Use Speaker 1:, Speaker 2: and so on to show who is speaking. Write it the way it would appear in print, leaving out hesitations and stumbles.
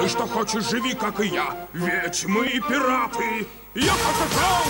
Speaker 1: Делай, что хочешь, живи, как и я. Ведь мы пираты. Я показал